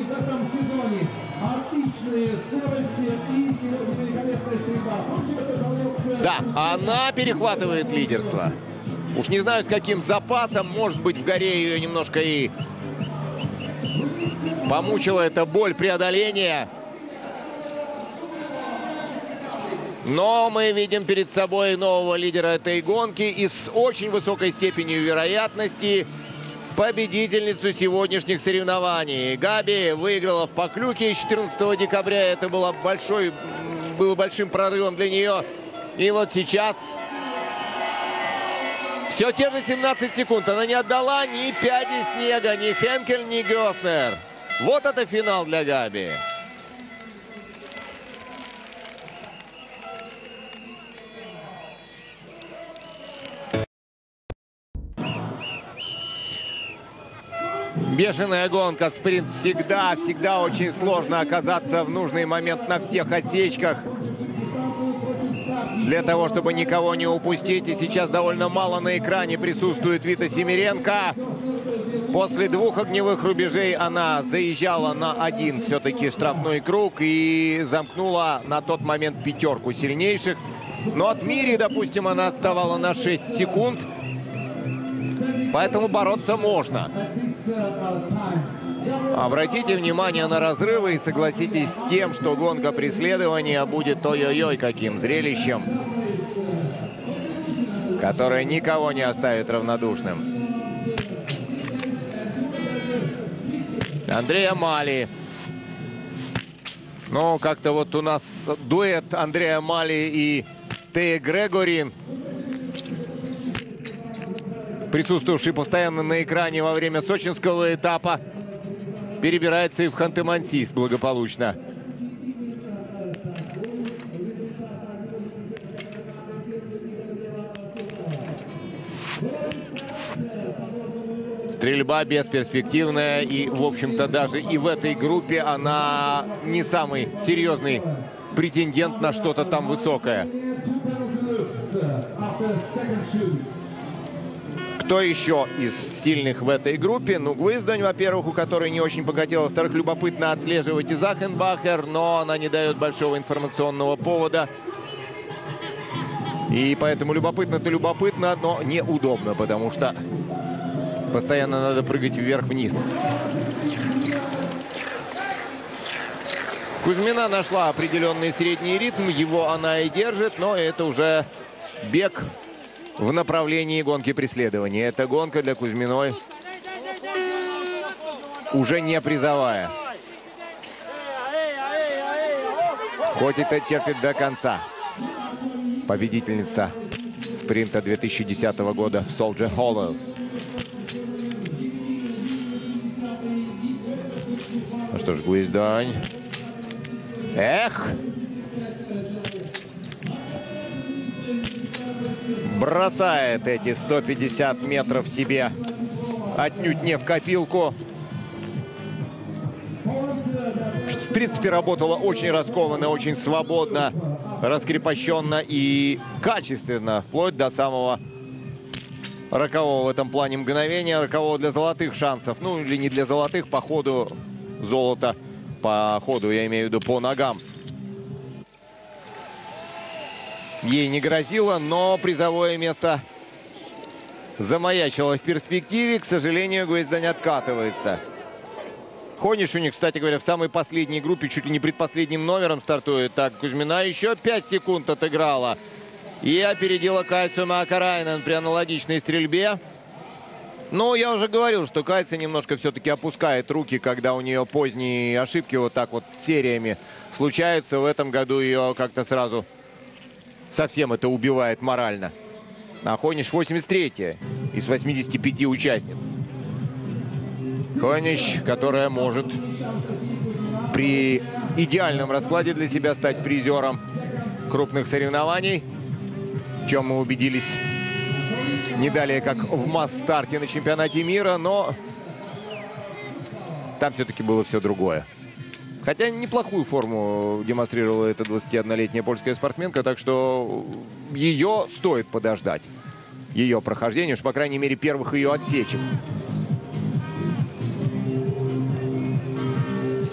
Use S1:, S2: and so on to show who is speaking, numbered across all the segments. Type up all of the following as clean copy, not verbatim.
S1: в этом сезоне. Отличные скорости и сегодня великолепная стрельба.
S2: Да, она перехватывает лидерство. Уж не знаю, с каким запасом. Может быть, в горе ее немножко и помучила эта боль преодоления. Но мы видим перед собой нового лидера этой гонки и с очень высокой степенью вероятности победительницу сегодняшних соревнований. Габи выиграла в Поклюке 14 декабря. Это было большим прорывом для нее. И вот сейчас все те же 17 секунд. Она не отдала ни пяди снега, ни Хенкель, ни Гёснер. Вот это финал для Габи. Бешеная гонка, спринт всегда очень сложно оказаться в нужный момент на всех отсечках. Для того, чтобы никого не упустить. И сейчас довольно мало на экране присутствует Вита Семеренко. После 2 огневых рубежей она заезжала на 1 все-таки штрафной круг и замкнула на тот момент 5 сильнейших. Но от Мири, допустим, она отставала на 6 секунд. Поэтому бороться можно. Обратите внимание на разрывы и согласитесь с тем, что гонка преследования будет ой-ой-ой каким зрелищем, которое никого не оставит равнодушным. Андреа Мали. Ну, как-то вот у нас дуэт Андреа Мали и Тея Грегори, присутствовавший постоянно на экране во время сочинского этапа, перебирается и в Ханты-Мансийск благополучно. Стрельба бесперспективная. И, в общем-то, даже и в этой группе она не самый серьезный претендент на что-то там высокое. Кто еще из сильных в этой группе? Ну, Гвиздонь, во-первых, у которой не очень покатило. Во-вторых, любопытно отслеживать и Захенбахер, но она не дает большого информационного повода. И поэтому любопытно-то любопытно, но неудобно, потому что постоянно надо прыгать вверх-вниз. Кузьмина нашла определенный средний ритм, его она и держит, но это уже бег в направлении гонки преследования. Эта гонка для Кузьминой уже не призовая. Хоть это терпит до конца. Победительница спринта 2010 года в Soldier Hollow. Ну что ж, Гвиздонь. Эх! Бросает эти 150 метров себе отнюдь не в копилку. В принципе, работала очень раскованно, очень свободно, раскрепощенно и качественно, вплоть до самого рокового в этом плане мгновения, рокового для золотых шансов. Ну, или не для золотых, по ходу золота, по ходу, я имею в виду, по ногам. Ей не грозило, но призовое место замаячило в перспективе. К сожалению, Гвиздонь откатывается. Хонишуни, кстати говоря, в самой последней группе, чуть ли не предпоследним номером стартует. Так, Кузьмина еще 5 секунд отыграла. И опередила Кайсу Макарайнен при аналогичной стрельбе. Ну, я уже говорил, что Кайса немножко все-таки опускает руки, когда у нее поздние ошибки вот так вот сериями случаются. В этом году ее как-то сразу совсем это убивает морально. А Хониш 83-я из 85 участниц. Хониш, которая может при идеальном раскладе для себя стать призером крупных соревнований, в чем мы убедились не далее, как в масс-старте на чемпионате мира, но там все-таки было все другое. Хотя неплохую форму демонстрировала эта 21-летняя польская спортсменка, так что ее стоит подождать. Ее прохождение, уж по крайней мере, первых ее отсечек.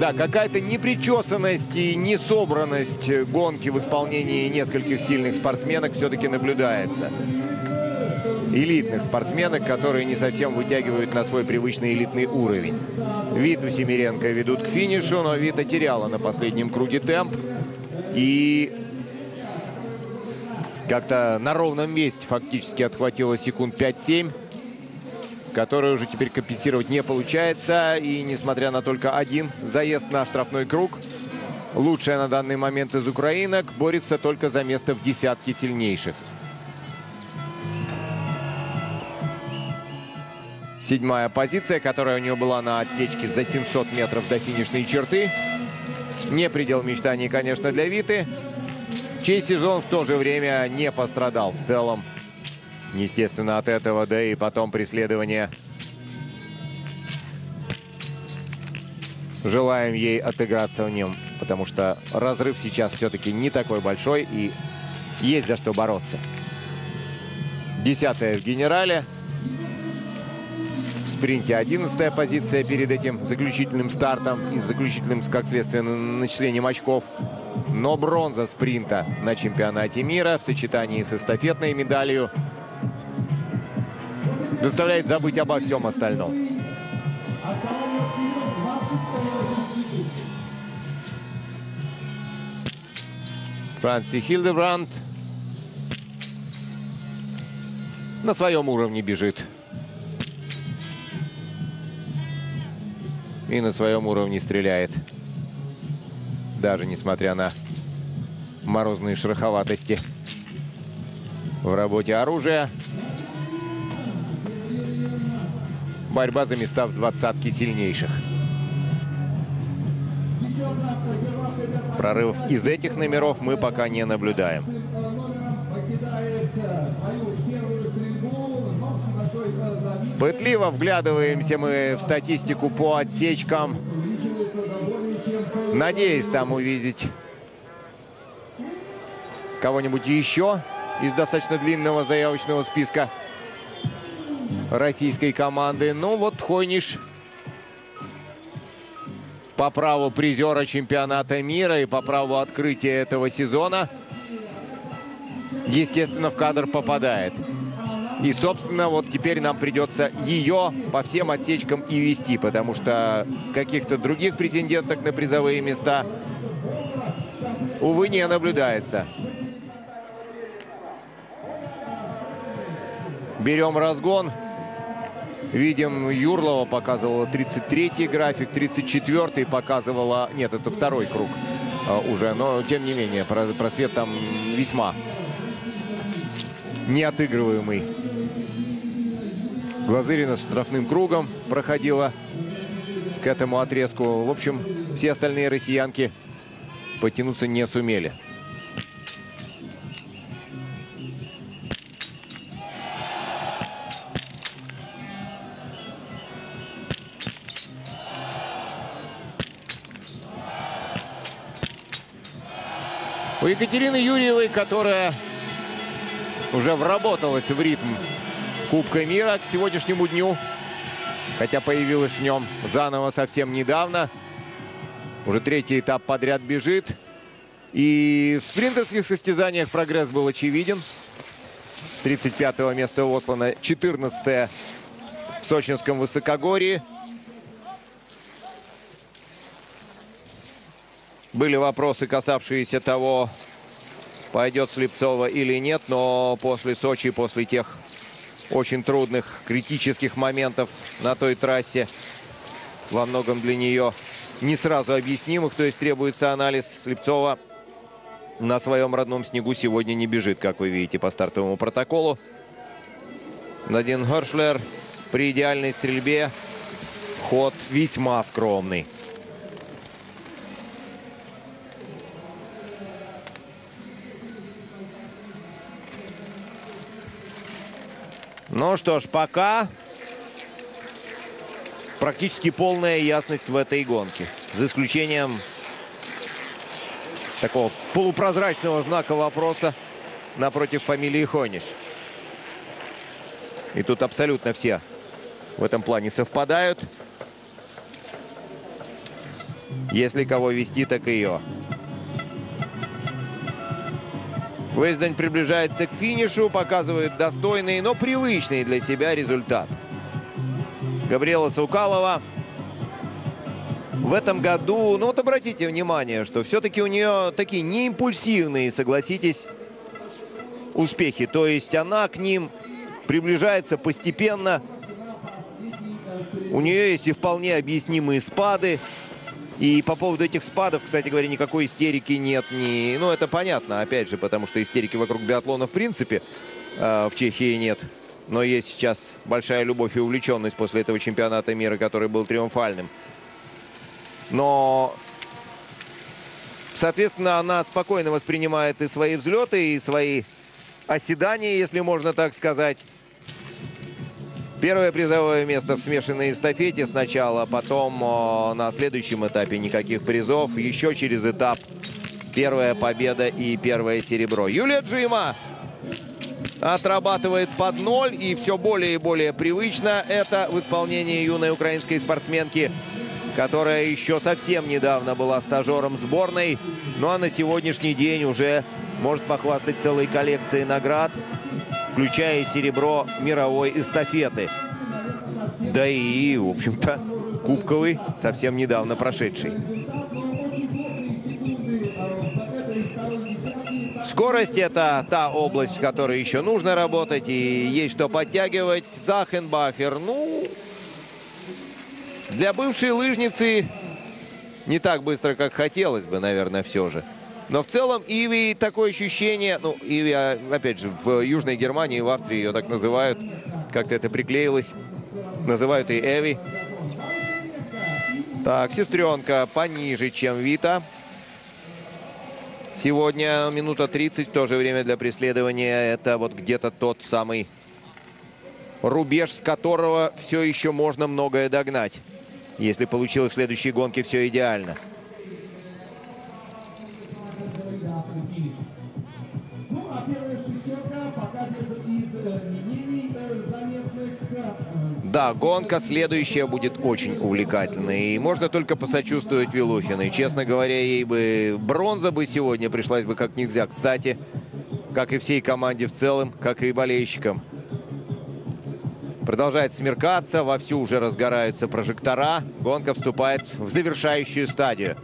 S2: Да, какая-то непричесанность и несобранность гонки в исполнении нескольких сильных спортсменок все-таки наблюдается. Элитных спортсменок, которые не совсем вытягивают на свой привычный элитный уровень. Виту Семеренко ведут к финишу, но Вита теряла на последнем круге темп. И как-то на ровном месте фактически отхватила секунд 5-7, которые уже теперь компенсировать не получается. И несмотря на только один заезд на штрафной круг, лучшая на данный момент из украинок борется только за место в десятке сильнейших. 7-я позиция, которая у нее была на отсечке за 700 метров до финишной черты. Не предел мечтаний, конечно, для Виты, чей сезон в то же время не пострадал в целом. Естественно, от этого, да и потом преследование. Желаем ей отыграться в нем, потому что разрыв сейчас все-таки не такой большой и есть за что бороться. 10-я в генерале. В спринте 11-я позиция перед этим заключительным стартом и заключительным, как следствие, начислением очков. Но бронза спринта на чемпионате мира в сочетании с эстафетной медалью заставляет забыть обо всем остальном. Франси Хильдебранд на своем уровне бежит. И на своем уровне стреляет. Даже несмотря на морозные шероховатости в работе оружия. Борьба за места в двадцатке сильнейших. Прорывов из этих номеров мы пока не наблюдаем. Пытливо вглядываемся мы в статистику по отсечкам. Надеюсь там увидеть кого-нибудь еще из достаточно длинного заявочного списка российской команды. Ну вот Хойниш по праву призера чемпионата мира и по праву открытия этого сезона, естественно, в кадр попадает. И, собственно, вот теперь нам придется ее по всем отсечкам и вести, потому что каких-то других претенденток на призовые места, увы, не наблюдается. Берем разгон. Видим, Юрлова показывала 33-й график, 34-й показывала... Нет, это второй круг уже, но, тем не менее, просвет там весьма неотыгрываемый. Глазырина с штрафным кругом проходила к этому отрезку. В общем, все остальные россиянки потянуться не сумели. У Екатерины Юрьевой, которая уже вработалась в ритм Кубка мира к сегодняшнему дню, хотя появилась в нем заново совсем недавно. Уже третий этап подряд бежит. И в спринтерских состязаниях прогресс был очевиден. С 35-го места Осло на 14-е в сочинском высокогорье. Были вопросы, касавшиеся того, пойдет Слепцова или нет, но после Сочи, после тех очень трудных, критических моментов на той трассе, во многом для нее не сразу объяснимых, то есть требуется анализ, Слепцова на своем родном снегу сегодня не бежит, как вы видите по стартовому протоколу. Надин Хершлер при идеальной стрельбе ход весьма скромный. Ну что ж, пока практически полная ясность в этой гонке. За исключением такого полупрозрачного знака вопроса напротив фамилии Хойниш. И тут абсолютно все в этом плане совпадают. Если кого вести, так ее. Гвоздань приближается к финишу, показывает достойный, но привычный для себя результат. Габриэла Саукалова в этом году, ну вот обратите внимание, что все-таки у нее такие неимпульсивные, согласитесь, успехи. То есть она к ним приближается постепенно. У нее есть и вполне объяснимые спады. И по поводу этих спадов, кстати говоря, никакой истерики нет. Ну, это понятно, опять же, потому что истерики вокруг биатлона в принципе в Чехии нет. Но есть сейчас большая любовь и увлеченность после этого чемпионата мира, который был триумфальным. Но, соответственно, она спокойно воспринимает и свои взлеты, и свои оседания, если можно так сказать. Первое призовое место в смешанной эстафете сначала, потом на следующем этапе никаких призов. Еще через этап первая победа и первое серебро. Юлия Джима отрабатывает под 0, и все более и более привычно это в исполнении юной украинской спортсменки, которая еще совсем недавно была стажером сборной. Ну а на сегодняшний день уже может похвастать целой коллекцией наград, включая серебро мировой эстафеты. Да и, в общем-то, кубковый, совсем недавно прошедший. Скорость – это та область, в которой еще нужно работать, и есть что подтягивать. Захенбахер, ну, для бывшей лыжницы не так быстро, как хотелось бы, наверное, все же. Но в целом Иви такое ощущение, ну, Иви, опять же, в Южной Германии, в Австрии ее так называют, как-то это приклеилось, называют и Эви. Так, сестренка пониже, чем Вита. Сегодня минута 30, тоже время для преследования. Это вот где-то тот самый рубеж, с которого все еще можно многое догнать. Если получилось в следующей гонке все идеально. Да, гонка следующая будет очень увлекательной. И можно только посочувствовать Вилухиной. Честно говоря, ей бы бронза бы сегодня пришлась бы как нельзя кстати. Как и всей команде в целом, как и болельщикам. Продолжает смеркаться, вовсю уже разгораются прожектора. Гонка вступает в завершающую стадию.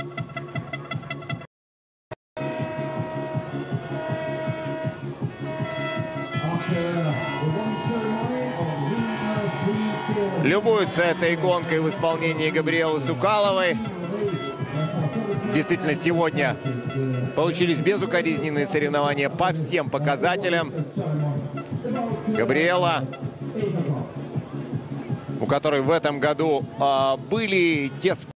S2: Любуются этой гонкой в исполнении Габриэлы Саукаловой. Действительно, сегодня получились безукоризненные соревнования по всем показателям. Габриэла, у которой в этом году были те